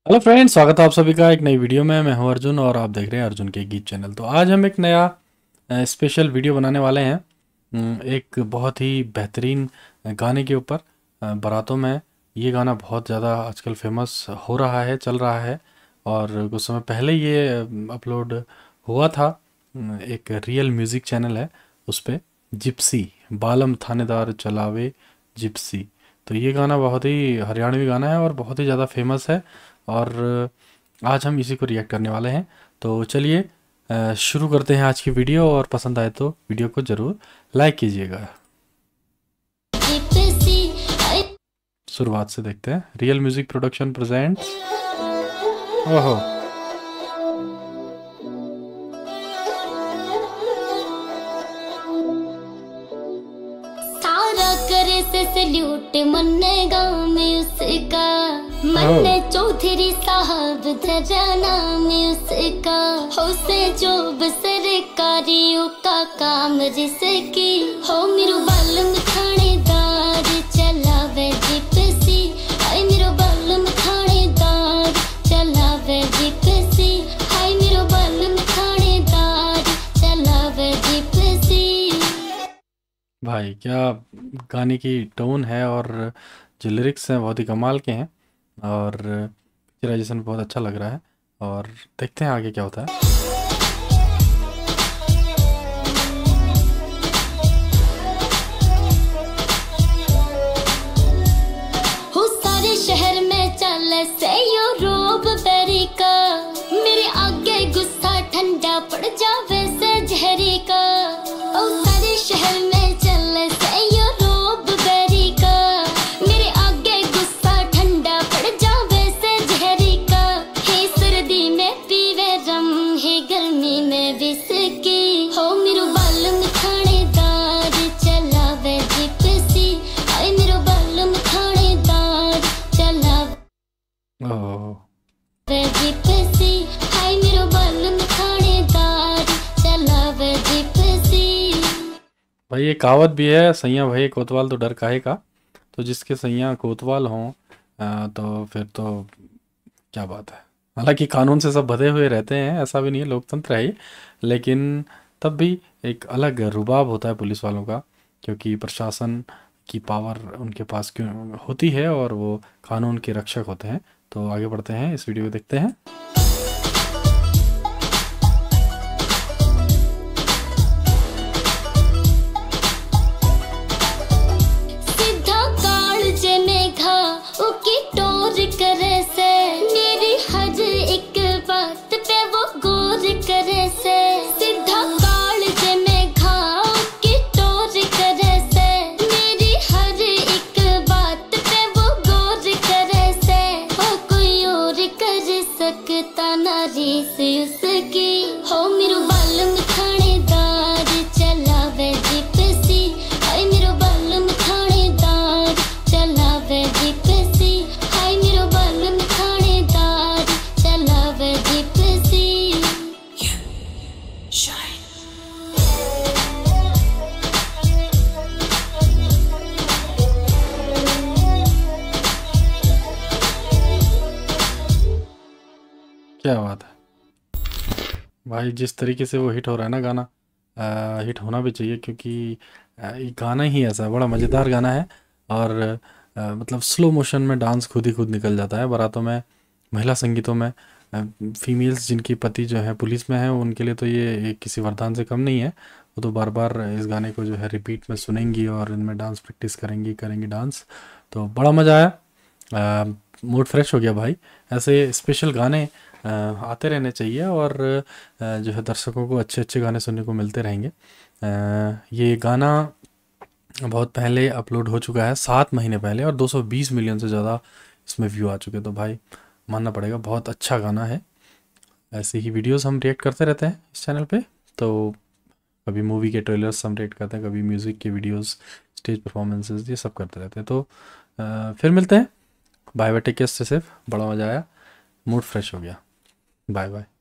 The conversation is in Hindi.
हेलो फ्रेंड्स, स्वागत है आप सभी का एक नई वीडियो में। मैं हूं अर्जुन और आप देख रहे हैं अर्जुन के गीत चैनल। तो आज हम एक नया स्पेशल वीडियो बनाने वाले हैं। एक बहुत ही बेहतरीन गाने के ऊपर। बारातों में ये गाना बहुत ज़्यादा आजकल फेमस हो रहा है, चल रहा है। और कुछ समय पहले ये अपलोड हुआ था। एक रियल म्यूज़िक चैनल है, उस पे जिप्सी बालम थानेदार चलावे जिप्सी। तो ये गाना बहुत ही हरियाणवी गाना है और बहुत ही ज़्यादा फेमस है। और आज हम इसी को रिएक्ट करने वाले हैं। तो चलिए शुरू करते हैं आज की वीडियो। और पसंद आए तो वीडियो को ज़रूर लाइक कीजिएगा। शुरुआत से देखते हैं। Real music production presents. ओहो, सारा करे से सल्यूट मन्ने गाँव में उसका, मन्ने चौधरी साहब धरा नाम उसका। हो से जो सरकारियों का काम जिसकी, हो मेरू बालम थानेदार चलावे जिप्सी। हाय मेरू बालम थानेदार चलावे जिप्सी। हाय मेरू बालम थानेदार चलावे जिप्सी। भाई क्या गाने की टोन है और जो लिरिक्स हैं बहुत ही कमाल के हैं। और पिक्चराइजेशन बहुत अच्छा लग रहा है। और देखते हैं आगे क्या होता है। हो सारे शहर में चले से यो रोब बेरी का, मेरे आगे गुस्सा ठंडा पड़ जावे से जहरी का। ओ सारे शहर में चले से यो रोब बेरी का, मेरे आगे गुस्सा ठंडा पड़ जावे से जहरी का। हे सर्दी में पीवे रम, हे गर्मी में विस्की। हो मेरू बालम थानेदार चलावे जिप्सी। हाय मेरू बालम थानेदार चलावे ओह, जिप्सी। हाय मेरू बालम थानेदार चलावे जिप्सी। भाई ये कहावत भी है, सैया भये कोतवाल तो डर काहे का। तो जिसके सैया कोतवाल हों तो फिर तो क्या बात है। हालांकि कानून से सब बंधे हुए रहते हैं, ऐसा भी नहीं है, लोकतंत्र है ये। लेकिन तब भी एक अलग रुबाब होता है पुलिस वालों का, क्योंकि प्रशासन की पावर उनके पास क्यों होती है और वो कानून के रक्षक होते हैं। तो आगे बढ़ते हैं, इस वीडियो को देखते हैं। सीधा काल जे मेघा उकी टोर करे से, मेरी हर एक बात पे वो गौर करे से। सीधा काल जे मेघा उकी टोर करे से, मेरी हर एक बात पे वो गौर करे से। हो कोई और कर सकता नारी से उसकी। हो मेरू बालम थानेदार चलावे जिप्सी। हाय मेरू बालम थानेदार चलावे जिप्सी। हाय मेरू बालम थानेदार चलावे जिप्सी। क्या बात है भाई, जिस तरीके से वो हिट हो रहा है ना गाना, हिट होना भी चाहिए, क्योंकि ये गाना ही ऐसा है, बड़ा मज़ेदार गाना है। और मतलब स्लो मोशन में डांस खुद ही खुद निकल जाता है बारातों में, महिला संगीतों में। फीमेल्स जिनकी पति जो है पुलिस में है, उनके लिए तो ये किसी वरदान से कम नहीं है। वो तो बार बार इस गाने को जो है रिपीट में सुनेंगी और इनमें डांस प्रैक्टिस करेंगी डांस। तो बड़ा मज़ा आया, मूड फ्रेश हो गया भाई। ऐसे स्पेशल गाने आते रहने चाहिए और जो है दर्शकों को अच्छे अच्छे गाने सुनने को मिलते रहेंगे। ये गाना बहुत पहले अपलोड हो चुका है, 7 महीने पहले, और 220 मिलियन से ज़्यादा इसमें व्यू आ चुके। तो भाई मानना पड़ेगा, बहुत अच्छा गाना है। ऐसे ही वीडियोस हम रिएक्ट करते रहते हैं इस चैनल पे। तो कभी मूवी के ट्रेलर्स हम रिएक्ट करते हैं, कभी म्यूज़िक के वीडियोस, स्टेज परफॉर्मेंसेस, ये सब करते रहते हैं। तो फिर मिलते हैं। Bye bye, take care, stay safe. बड़ा मज़ा आया, मूड फ्रेश हो गया। Bye bye.